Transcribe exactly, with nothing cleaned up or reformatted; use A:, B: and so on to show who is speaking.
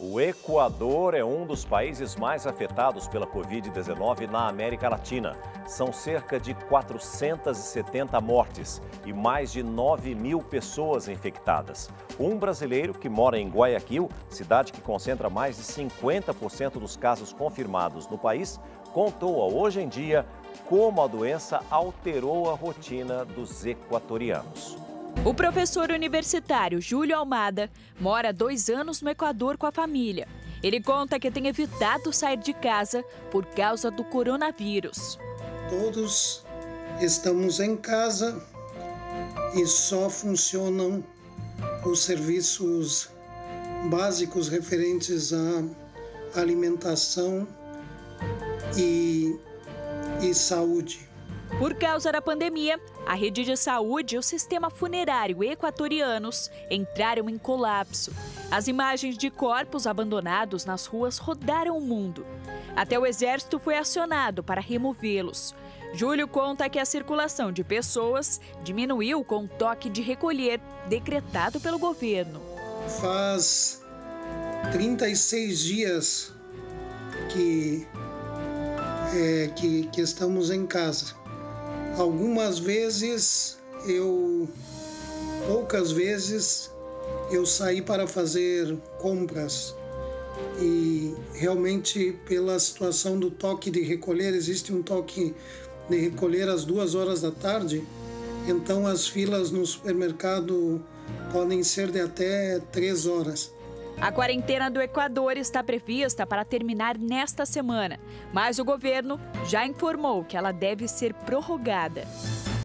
A: O Equador é um dos países mais afetados pela Covid dezenove na América Latina. São cerca de quatrocentas e setenta mortes e mais de nove mil pessoas infectadas. Um brasileiro que mora em Guayaquil, cidade que concentra mais de cinquenta por cento dos casos confirmados no país, contou a Hoje em Dia como a doença alterou a rotina dos equatorianos.
B: O professor universitário Júlio Almada mora há dois anos no Equador com a família. Ele conta que tem evitado sair de casa por causa do coronavírus.
C: Todos estamos em casa e só funcionam os serviços básicos referentes à alimentação e, e saúde.
B: Por causa da pandemia, a rede de saúde e o sistema funerário equatorianos entraram em colapso. As imagens de corpos abandonados nas ruas rodaram o mundo. Até o exército foi acionado para removê-los. Júlio conta que a circulação de pessoas diminuiu com o toque de recolher decretado pelo governo.
C: Faz trinta e seis dias que, é, que, que estamos em casa. Algumas vezes eu, poucas vezes, eu saí para fazer compras e realmente pela situação do toque de recolher, existe um toque de recolher às duas horas da tarde, então as filas no supermercado podem ser de até três horas.
B: A quarentena do Equador está prevista para terminar nesta semana, mas o governo já informou que ela deve ser prorrogada.